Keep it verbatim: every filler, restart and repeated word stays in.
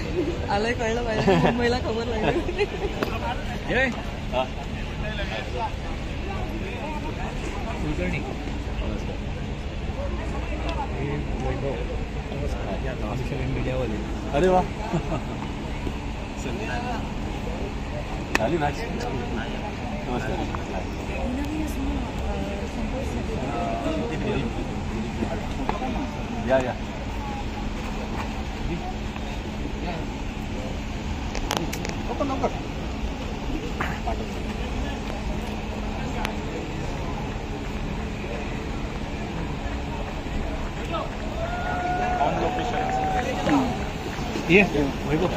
आलंय कळलं पाहिजे मुंबईला खबर लागली कुलकर्णी मीडियावाले. अरे वा झाली मॅच. नमस्कार. या या लवकर ऑन लोकेशन ये वैभव